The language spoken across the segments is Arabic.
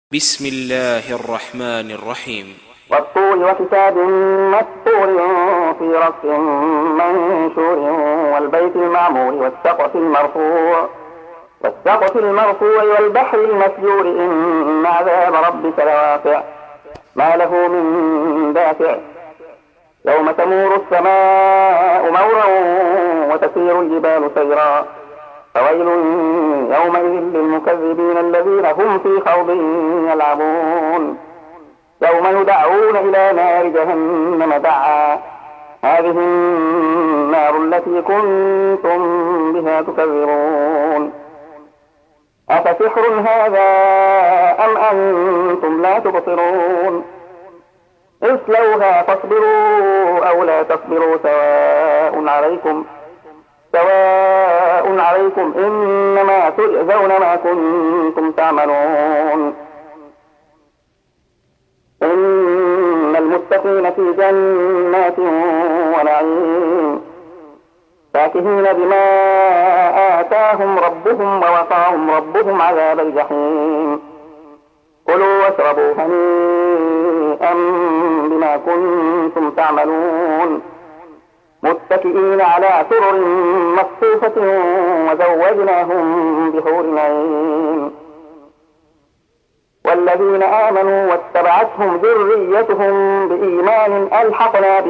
بسم الله الرحمن الرحيم. والطور وكتاب مسطور في رق منشور والبيت المعمور والسقف المرفوع والبحر المسجور إن عذاب ربك لواقع ما له من دافع يوم تمور السماء مورا وتسير الجبال سيرا فويل يومئذ للمكذبين الذين هم في خوض يلعبون يوم يدعون إلى نار جهنم دعا هذه النار التي كنتم بها تكذبون أفسحر هذا أم أنتم لا تبصرون اصلوها فاصبروا أو لا تصبروا سواء عليكم إنما تجزون ما كنتم تعملون إن المتقين في جنات ونعيم فاكهين بما آتاهم ربهم ووقاهم ربهم عذاب الجحيم كلوا واشربوا هنيئا بما كنتم تعملون متكئين على سرر مصفوفة وزوجناهم بحور عين والذين آمنوا واتبعتهم ذريتهم بإيمان ألحقنا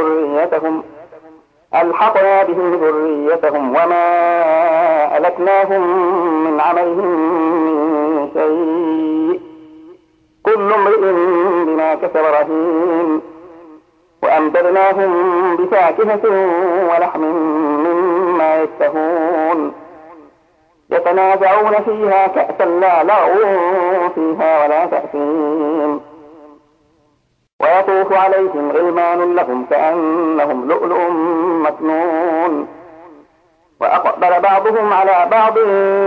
بهم ذريتهم وما ألتناهم من عملهم من شيء كل امرئ بما كسب رهين وأمددناهم بفاكهة ولحم مما يشتهون يتنازعون فيها كأسا لا لغو فيها ولا تأثيم ويطوف عليهم غلمان لهم كأنهم لؤلؤ مكنون وأقبل بعضهم على بعض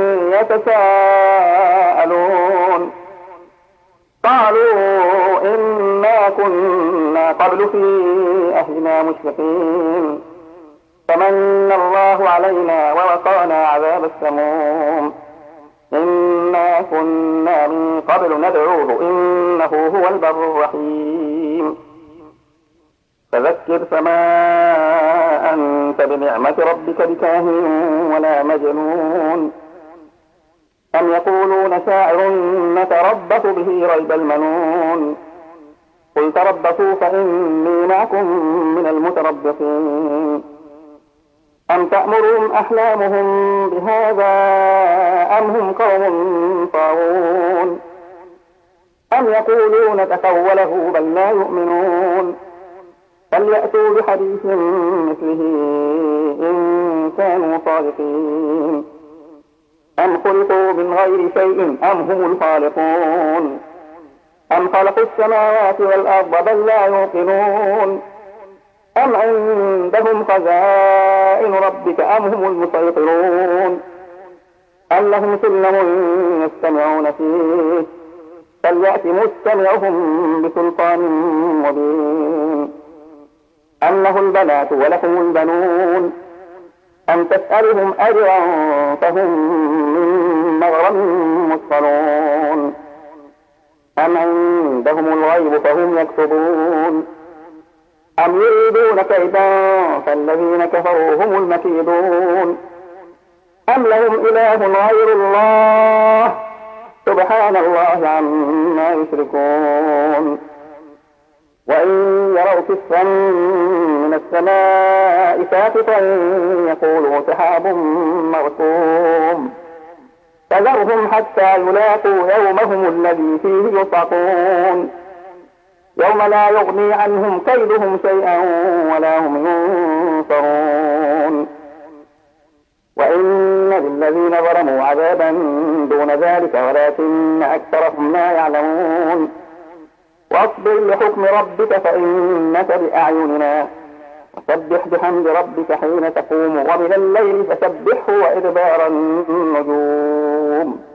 يتساءلون قالوا إنا كنا قبل في أهلنا مشفقين فمن الله علينا ووقانا عذاب السموم إنا كنا من قبل ندعوه إنه هو البر الرحيم فذكر فما أنت بنعمة ربك بكاهن ولا مجنون أم يقولون شاعر نتربص به ريب المنون قل تربصوا فإني معكم من المتربصين أم تأمرهم أحلامهم بهذا أم هم قوم طاغون أم يقولون تقوله بل لا يؤمنون فليأتوا بحديث مثله إن كانوا صادقين أم خلقوا من غير شيء أم هم الخالقون أم خلقوا السماوات والأرض بل لا يوقنون أم عندهم خزائن ربك أم هم المسيطرون أم لهم سلم يستمعون فيه فليأت مستمعهم بسلطان مبين أم له البنات ولكم البنون أم تسألهم أجرا فهم من مغرم مثقلون أم عندهم الغيب فهم يكتبون أم يريدون كيدا فالذين كفروا هم المكيدون أم لهم إله غير الله سبحان الله عما يشركون وإن يروا كسفا من السماء ساقطا يقولوا سحاب مركوم فذرهم حتى يلاقوا يومهم الذي فيه يصعقون يوم لا يغني عنهم كيدهم شيئا ولا هم ينصرون وإن للذين ظلموا عذابا دون ذلك ولكن أكثرهم لا يعلمون واصبر لحكم ربك فإنك بأعيننا وسبح بحمد ربك حين تقوم ومن الليل فسبحه وإدبار النجوم